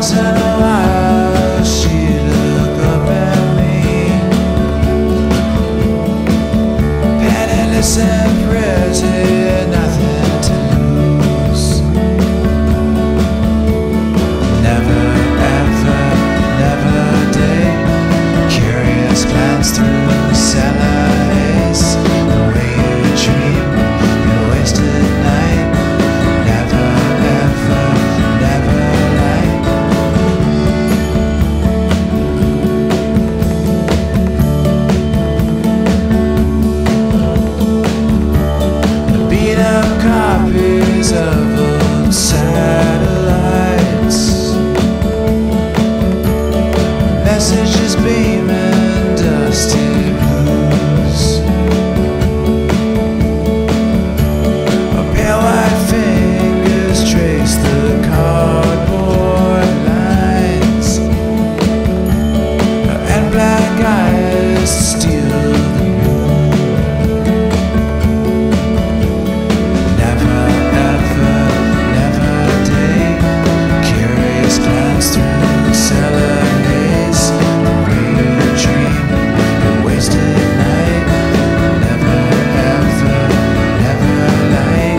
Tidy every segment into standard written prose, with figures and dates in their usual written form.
once in a while she'd look up at me, penniless and pretty, nothing to lose. Never, ever, never a day, curious glance through the cellar haze, the way you dream, your wasted night. Never, ever, never light. The beat up copies of old satellites, messages beaming dusty blues. Her pale white fingers trace the cardboard lines, and black eyes steal the moon. Never, ever, never a day, curious glance through the cellar haze, the way you dream, your wasted night. Never, ever, never light.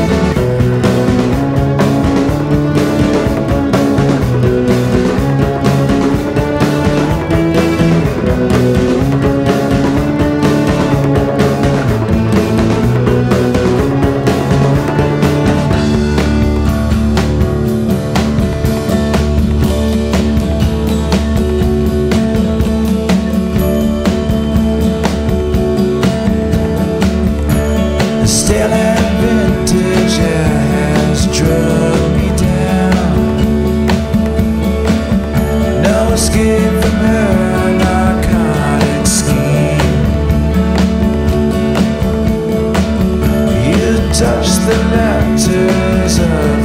The stale and vintage air has drugged me down. No escape from her narcotic scheme. You touch the letters of